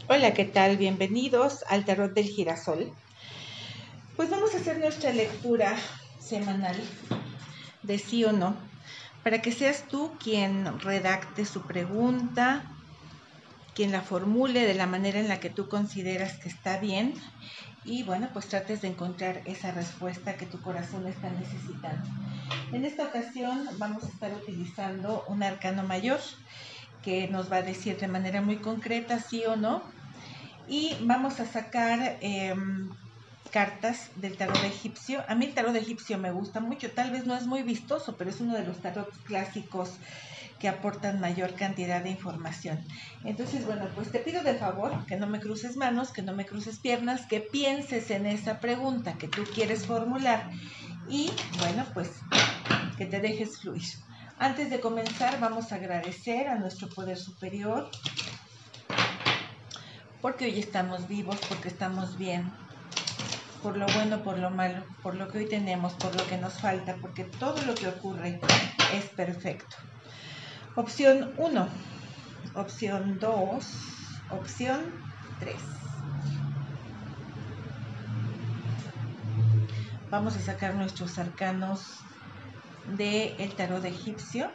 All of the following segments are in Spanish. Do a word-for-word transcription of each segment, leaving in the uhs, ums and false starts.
Hola, ¿qué tal? Bienvenidos al Tarot del Girasol. Pues vamos a hacer nuestra lectura semanal de sí o no, para que seas tú quien redacte su pregunta, quien la formule de la manera en la que tú consideras que está bien y bueno, pues trates de encontrar esa respuesta que tu corazón está necesitando. En esta ocasión vamos a estar utilizando un arcano mayor que nos va a decir de manera muy concreta sí o no. Y vamos a sacar eh, cartas del tarot egipcio. A mí el tarot egipcio me gusta mucho, tal vez no es muy vistoso, pero es uno de los tarots clásicos que aportan mayor cantidad de información. Entonces, bueno, pues te pido de favor que no me cruces manos, que no me cruces piernas, que pienses en esa pregunta que tú quieres formular y, bueno, pues que te dejes fluir. Antes de comenzar, vamos a agradecer a nuestro poder superior, porque hoy estamos vivos, porque estamos bien, por lo bueno, por lo malo, por lo que hoy tenemos, por lo que nos falta, porque todo lo que ocurre es perfecto. Opción uno, opción dos, opción tres. Vamos a sacar nuestros arcanos del tarot egipcio.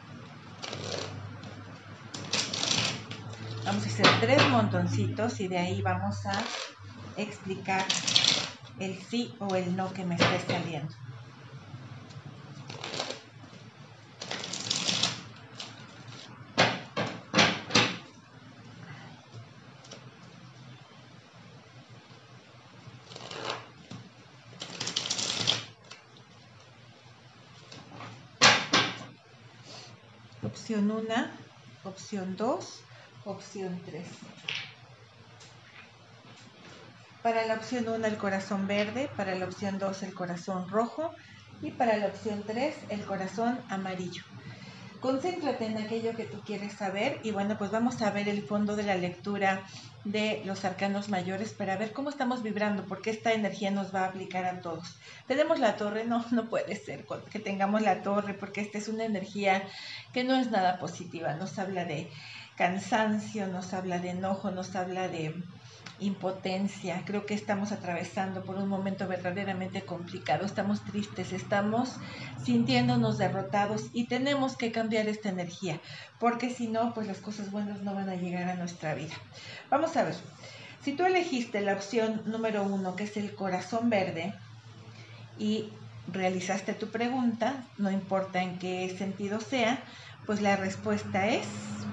Vamos a hacer tres montoncitos y de ahí vamos a explicar el sí o el no que me esté saliendo. Opción uno, opción dos, opción tres. Para la opción uno el corazón verde, para la opción dos el corazón rojo y para la opción tres el corazón amarillo. Concéntrate en aquello que tú quieres saber y bueno, pues vamos a ver el fondo de la lectura de los arcanos mayores para ver cómo estamos vibrando, porque esta energía nos va a aplicar a todos. Tenemos la torre, no, no puede ser que tengamos la torre, porque esta es una energía que no es nada positiva, nos habla de cansancio, nos habla de enojo, nos habla de impotencia. Creo que estamos atravesando por un momento verdaderamente complicado, estamos tristes, estamos sintiéndonos derrotados y tenemos que cambiar esta energía, porque si no, pues las cosas buenas no van a llegar a nuestra vida. Vamos a ver, si tú elegiste la opción número uno, que es el corazón verde, y realizaste tu pregunta, no importa en qué sentido sea, pues la respuesta es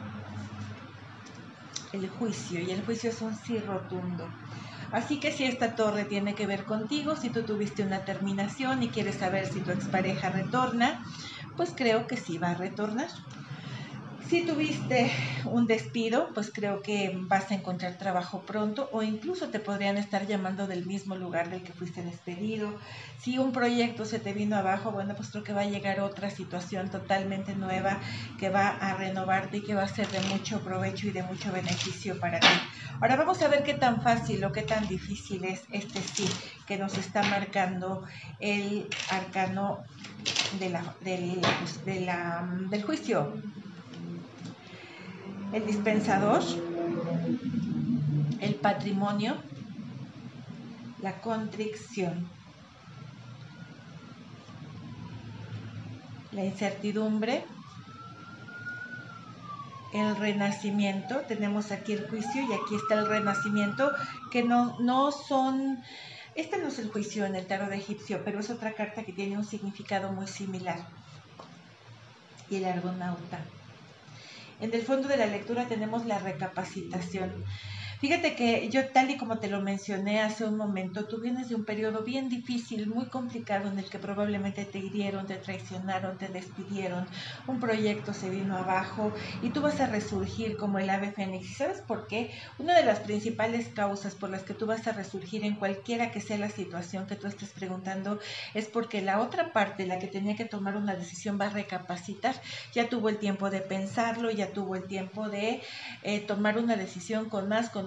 el juicio, y el juicio es un sí rotundo. Así que si esta torre tiene que ver contigo, si tú tuviste una terminación y quieres saber si tu expareja retorna, pues creo que sí va a retornar. Si tuviste un despido, pues creo que vas a encontrar trabajo pronto o incluso te podrían estar llamando del mismo lugar del que fuiste despedido. Si un proyecto se te vino abajo, bueno, pues creo que va a llegar otra situación totalmente nueva que va a renovarte y que va a ser de mucho provecho y de mucho beneficio para ti. Ahora vamos a ver qué tan fácil o qué tan difícil es este sí que nos está marcando el arcano de la, del, de la, del juicio. El dispensador, el patrimonio, la contrición, la incertidumbre, el renacimiento. Tenemos aquí el juicio y aquí está el renacimiento, que no, no son... Este no es el juicio en el tarot egipcio, pero es otra carta que tiene un significado muy similar. Y el argonauta. En el fondo de la lectura tenemos la recapacitación. Fíjate que yo, tal y como te lo mencioné hace un momento, tú vienes de un periodo bien difícil, muy complicado, en el que probablemente te hirieron, te traicionaron, te despidieron, un proyecto se vino abajo y tú vas a resurgir como el ave fénix. ¿Y sabes por qué? Una de las principales causas por las que tú vas a resurgir en cualquiera que sea la situación que tú estés preguntando es porque la otra parte, la que tenía que tomar una decisión, va a recapacitar. Ya tuvo el tiempo de pensarlo, ya tuvo el tiempo de eh, tomar una decisión con más conocimiento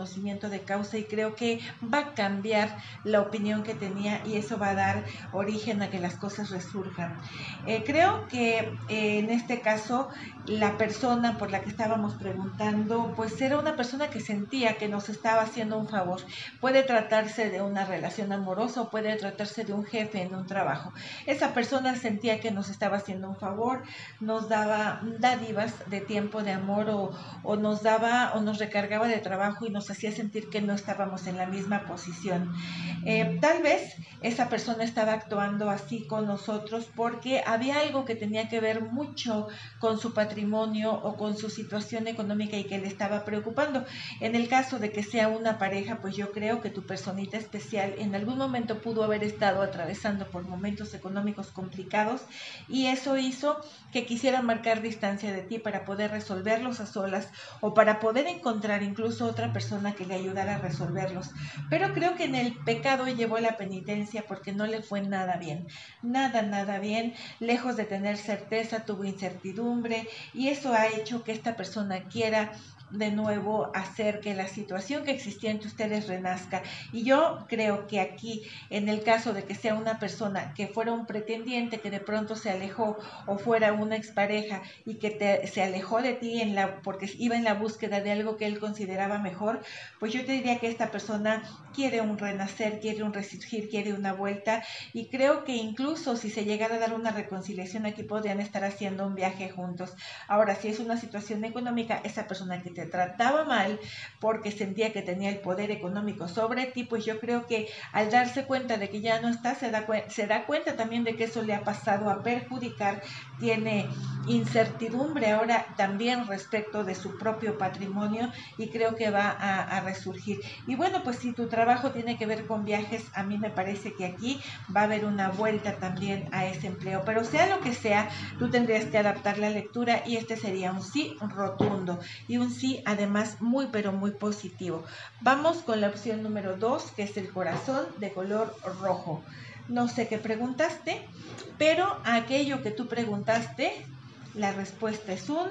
conocimiento de causa y creo que va a cambiar la opinión que tenía y eso va a dar origen a que las cosas resurjan. Eh, creo que eh, en este caso la persona por la que estábamos preguntando pues era una persona que sentía que nos estaba haciendo un favor. Puede tratarse de una relación amorosa o puede tratarse de un jefe en un trabajo. Esa persona sentía que nos estaba haciendo un favor, nos daba dádivas de tiempo, de amor o, o nos daba o nos recargaba de trabajo y nos hacía sentir que no estábamos en la misma posición. Eh, tal vez esa persona estaba actuando así con nosotros porque había algo que tenía que ver mucho con su patrimonio o con su situación económica y que le estaba preocupando. En el caso de que sea una pareja, pues yo creo que tu personita especial en algún momento pudo haber estado atravesando por momentos económicos complicados y eso hizo que quisiera marcar distancia de ti para poder resolverlos a solas o para poder encontrar incluso otra persona que le ayudara a resolverlos. Pero creo que en el pecado llevó la penitencia porque no le fue nada bien, nada, nada bien. Lejos de tener certeza, tuvo incertidumbre y eso ha hecho que esta persona quiera de nuevo hacer que la situación que existía entre ustedes renazca. Y yo creo que aquí, en el caso de que sea una persona que fuera un pretendiente que de pronto se alejó o fuera una expareja y que te, se alejó de ti en la, porque iba en la búsqueda de algo que él consideraba mejor, pues yo te diría que esta persona quiere un renacer, quiere un resurgir, quiere una vuelta y creo que incluso si se llegara a dar una reconciliación aquí podrían estar haciendo un viaje juntos. Ahora, si es una situación económica, esa persona que te trataba mal porque sentía que tenía el poder económico sobre ti, pues yo creo que al darse cuenta de que ya no está, se da, se da cuenta también de que eso le ha pasado a perjudicar, tiene incertidumbre ahora también respecto de su propio patrimonio y creo que va a, a resurgir. Y bueno, pues si tu trabajo tiene que ver con viajes, a mí me parece que aquí va a haber una vuelta también a ese empleo, pero sea lo que sea, tú tendrías que adaptar la lectura y este sería un sí rotundo y un sí además muy pero muy positivo. Vamos con la opción número dos, que es el corazón de color rojo. No sé qué preguntaste, pero a aquello que tú preguntaste, la respuesta es un...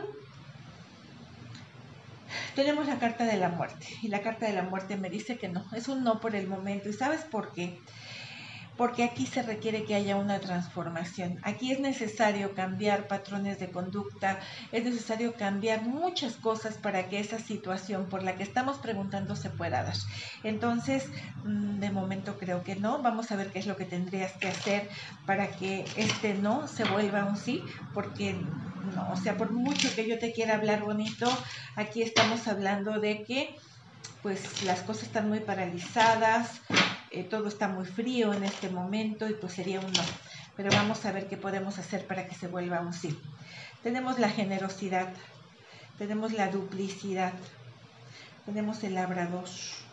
Tenemos la carta de la muerte y la carta de la muerte me dice que no, es un no por el momento. ¿Y sabes por qué? Porque aquí se requiere que haya una transformación. Aquí es necesario cambiar patrones de conducta, es necesario cambiar muchas cosas para que esa situación por la que estamos preguntando se pueda dar. Entonces, de momento creo que no. Vamos a ver qué es lo que tendrías que hacer para que este no se vuelva un sí, porque no, o sea, por mucho que yo te quiera hablar bonito, aquí estamos hablando de que pues las cosas están muy paralizadas, eh, todo está muy frío en este momento y pues sería un no. Pero vamos a ver qué podemos hacer para que se vuelva un sí. Tenemos la generosidad, tenemos la duplicidad, tenemos el labrador,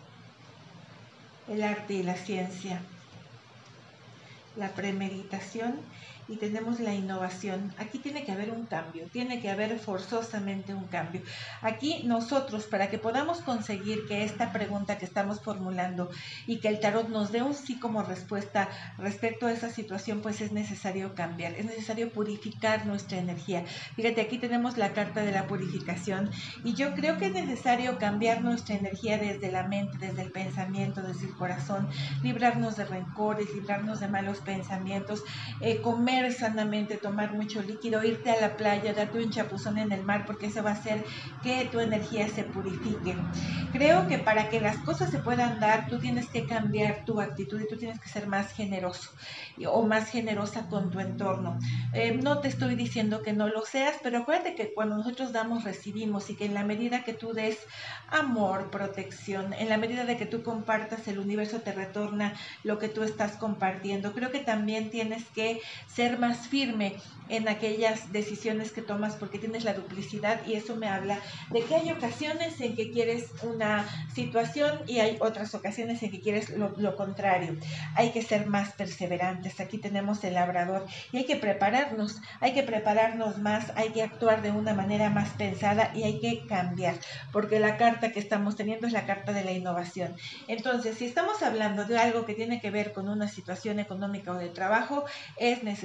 el arte y la ciencia, la premeditación y tenemos la innovación. Aquí tiene que haber un cambio, tiene que haber forzosamente un cambio. Aquí nosotros, para que podamos conseguir que esta pregunta que estamos formulando y que el tarot nos dé un sí como respuesta respecto a esa situación, pues es necesario cambiar, es necesario purificar nuestra energía. Fíjate, aquí tenemos la carta de la purificación y yo creo que es necesario cambiar nuestra energía desde la mente, desde el pensamiento, desde el corazón, librarnos de rencores, librarnos de malos pensamientos, eh, comer sanamente, tomar mucho líquido, irte a la playa, darte un chapuzón en el mar, porque eso va a hacer que tu energía se purifique. Creo que para que las cosas se puedan dar, tú tienes que cambiar tu actitud y tú tienes que ser más generoso o más generosa con tu entorno. Eh, no te estoy diciendo que no lo seas, pero acuérdate que cuando nosotros damos, recibimos y que en la medida que tú des amor, protección, en la medida de que tú compartas, el universo te retorna lo que tú estás compartiendo. Creo que también tienes que ser más firme en aquellas decisiones que tomas porque tienes la duplicidad y eso me habla de que hay ocasiones en que quieres una situación y hay otras ocasiones en que quieres lo, lo contrario. Hay que ser más perseverantes. Aquí tenemos el labrador y hay que prepararnos, hay que prepararnos más, hay que actuar de una manera más pensada y hay que cambiar, porque la carta que estamos teniendo es la carta de la innovación. Entonces, si estamos hablando de algo que tiene que ver con una situación económica o de trabajo, es necesario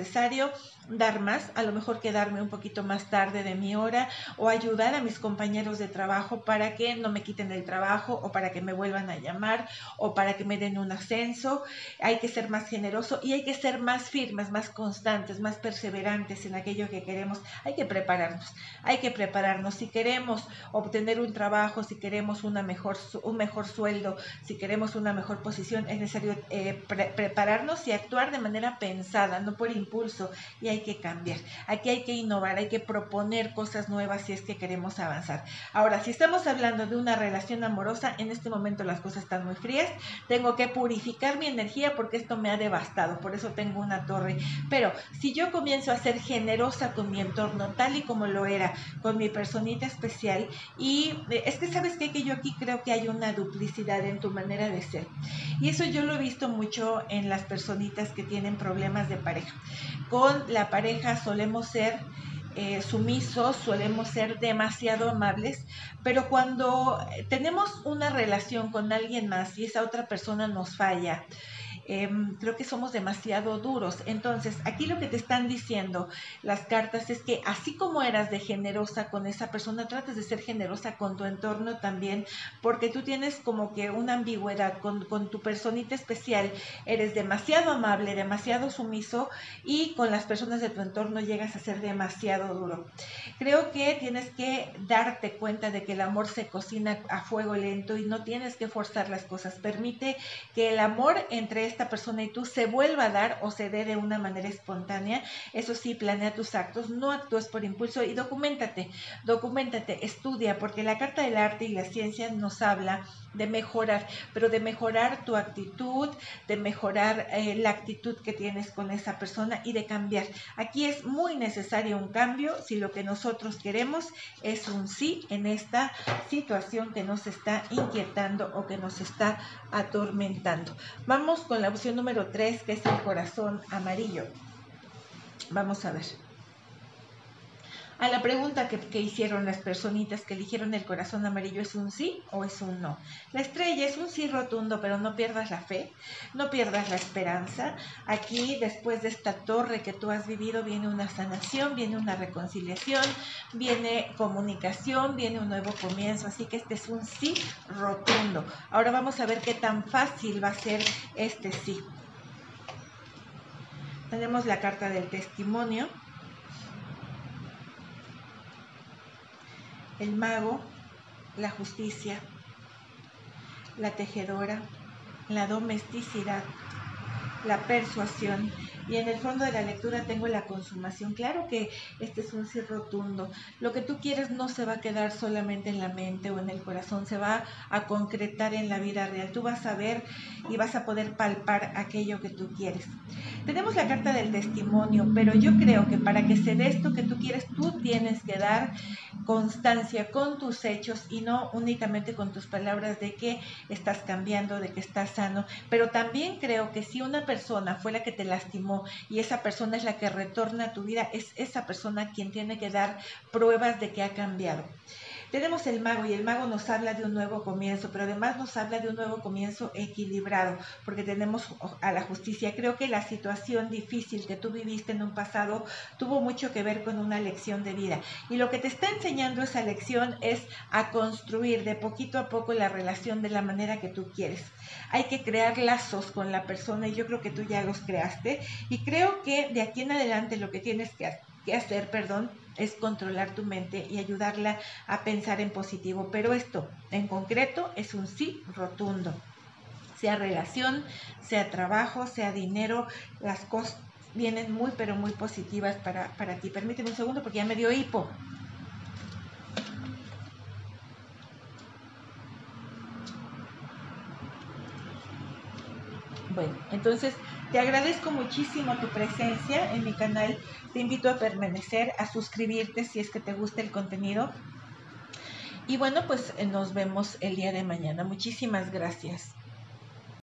necesario dar más, a lo mejor quedarme un poquito más tarde de mi hora o ayudar a mis compañeros de trabajo para que no me quiten el trabajo o para que me vuelvan a llamar o para que me den un ascenso. Hay que ser más generoso y hay que ser más firmes, más constantes, más perseverantes en aquello que queremos. Hay que prepararnos, hay que prepararnos. Si queremos obtener un trabajo, si queremos una mejor, un mejor sueldo, si queremos una mejor posición, es necesario eh, pre prepararnos y actuar de manera pensada, no por impulso, y hay que cambiar. Aquí hay que innovar, hay que proponer cosas nuevas si es que queremos avanzar. Ahora, si estamos hablando de una relación amorosa, en este momento las cosas están muy frías, tengo que purificar mi energía porque esto me ha devastado, por eso tengo una torre. Pero si yo comienzo a ser generosa con mi entorno, tal y como lo era con mi personita especial, y es que sabes qué, que yo aquí creo que hay una duplicidad en tu manera de ser, y eso yo lo he visto mucho en las personitas que tienen problemas de pareja. Con la pareja solemos ser eh, sumisos, solemos ser demasiado amables, pero cuando tenemos una relación con alguien más y esa otra persona nos falla, Eh, creo que somos demasiado duros. Entonces, aquí lo que te están diciendo las cartas es que así como eras de generosa con esa persona, trates de ser generosa con tu entorno también, porque tú tienes como que una ambigüedad con, con tu personita especial. Eres demasiado amable, demasiado sumiso, y con las personas de tu entorno llegas a ser demasiado duro. Creo que tienes que darte cuenta de que el amor se cocina a fuego lento y no tienes que forzar las cosas. Permite que el amor entre esta persona y tú se vuelva a dar o se dé de una manera espontánea. Eso sí, planea tus actos, no actúes por impulso y documéntate, documéntate, estudia, porque la carta del arte y la ciencia nos habla de mejorar, pero de mejorar tu actitud, de mejorar eh, la actitud que tienes con esa persona y de cambiar. Aquí es muy necesario un cambio si lo que nosotros queremos es un sí en esta situación que nos está inquietando o que nos está atormentando. Vamos con la opción número tres, que es el corazón amarillo. Vamos a ver. A la pregunta que, que hicieron las personitas que eligieron el corazón amarillo, ¿es un sí o es un no? La estrella es un sí rotundo, pero no pierdas la fe, no pierdas la esperanza. Aquí, después de esta torre que tú has vivido, viene una sanación, viene una reconciliación, viene comunicación, viene un nuevo comienzo. Así que este es un sí rotundo. Ahora vamos a ver qué tan fácil va a ser este sí. Tenemos la carta del testimonio, el mago, la justicia, la tejedora, la domesticidad, la persuasión, y en el fondo de la lectura tengo la consumación. Claro que este es un sí rotundo. Lo que tú quieres no se va a quedar solamente en la mente o en el corazón, se va a concretar en la vida real. Tú vas a ver y vas a poder palpar aquello que tú quieres. Tenemos la carta del testimonio, pero yo creo que para que se dé esto que tú quieres, tú tienes que dar constancia con tus hechos y no únicamente con tus palabras de que estás cambiando, de que estás sano. Pero también creo que si una persona fue la que te lastimó y esa persona es la que retorna a tu vida, es esa persona quien tiene que dar pruebas de que ha cambiado. Tenemos el mago, y el mago nos habla de un nuevo comienzo, pero además nos habla de un nuevo comienzo equilibrado, porque tenemos a la justicia. Creo que la situación difícil que tú viviste en un pasado tuvo mucho que ver con una lección de vida, y lo que te está enseñando esa lección es a construir de poquito a poco la relación de la manera que tú quieres. Hay que crear lazos con la persona, y yo creo que tú ya los creaste, y creo que de aquí en adelante lo que tienes que hacer que hacer, perdón, es controlar tu mente y ayudarla a pensar en positivo. Pero esto, en concreto, es un sí rotundo. Sea relación, sea trabajo, sea dinero, las cosas vienen muy, pero muy positivas para, para ti. Permíteme un segundo porque ya me dio hipo. Bueno, entonces te agradezco muchísimo tu presencia en mi canal. Te invito a permanecer, a suscribirte si es que te gusta el contenido. Y bueno, pues nos vemos el día de mañana. Muchísimas gracias.